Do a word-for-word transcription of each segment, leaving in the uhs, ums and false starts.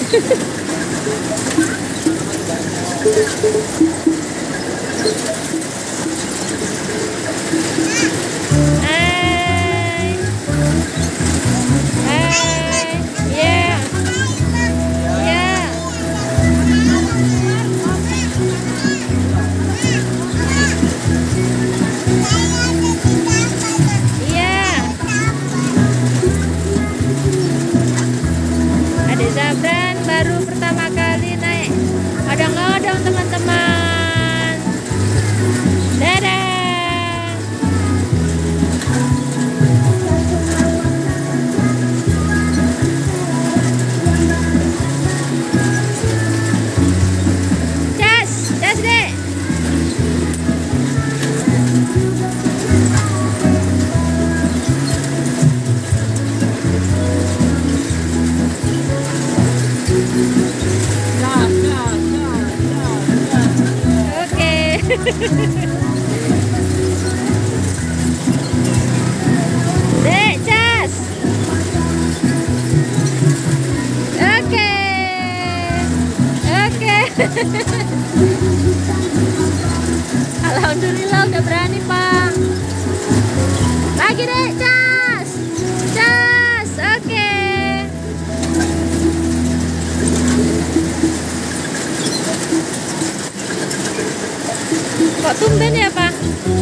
Hai. Hai. Ya. Ya. Iya. Adik Zabran baru pertama kali naik odong-odong teman-teman. Dadah. Cas, cas dek. Oke. Dek, cas. Oke. Oke. Alhamdulillah udah berani, Pak. Lagi, Dek, cas. Cas. Oke. Kok tumben ya, Pak?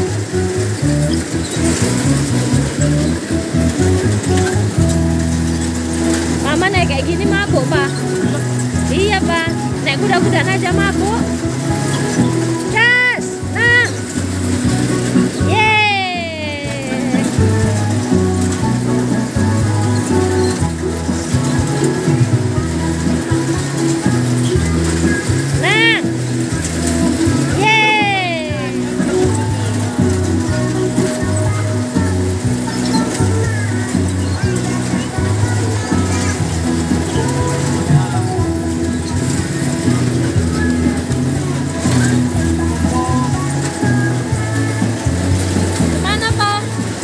Mama naik kayak gini mabuk, Pak. Iya, Pak. Naik kuda-kudaan aja mabuk. Gas. Nah. Yeay. Nah. Yeay. Mana, Pak?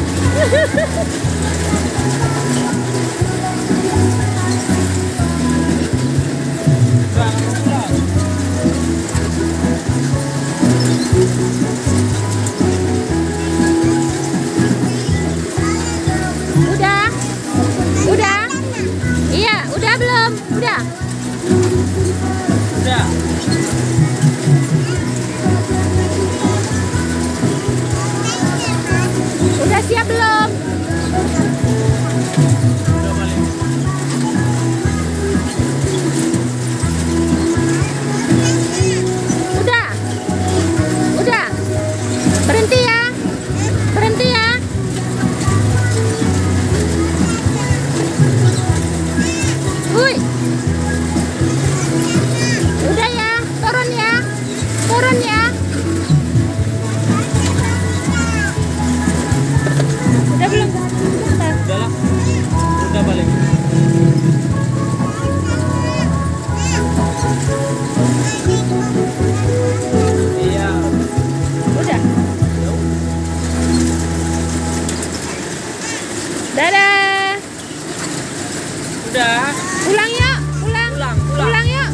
Udah? Udah? Iya, udah belum? Udah? Udah. Udah siap belum? Udah balik. Udah? Udah? Berhenti ya? Berhenti ya? Wuih. Udah ya? Turun ya? Turun ya? Udah belum? Bentar. Udah lah. Udah balik. Iya. Udah. Dadah. Udah. Pulang yuk, pulang. Pulang, pulang. Pulang yuk.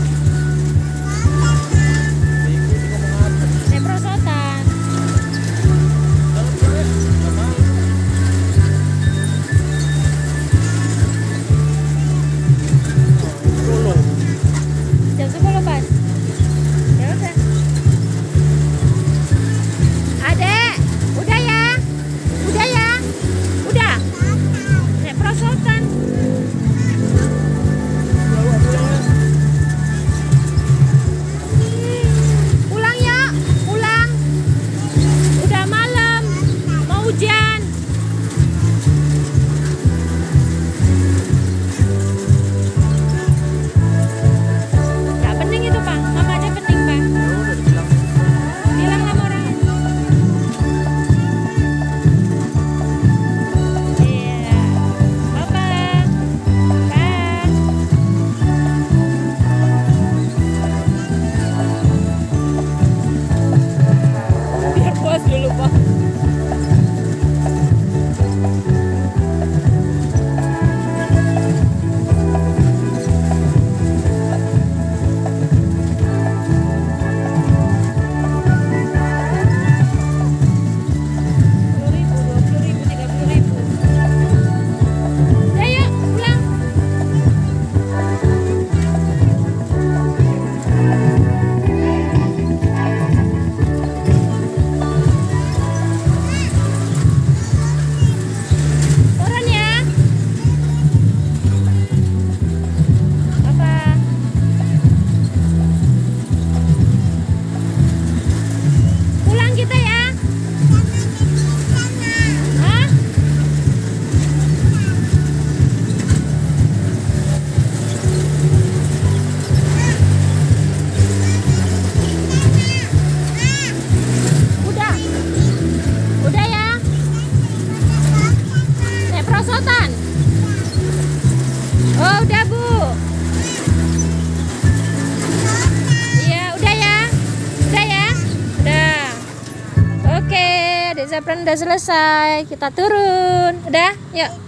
Naik perosotan. Jam sepuluh pas. Ya udah. Adek, udah ya? Udah ya? Udah. Naik perosotan. perosotan. Oh, udah, Bu. Iya, udah ya. Udah ya. Udah. Oke, Dek Zafran udah selesai. Kita turun. Udah, yuk.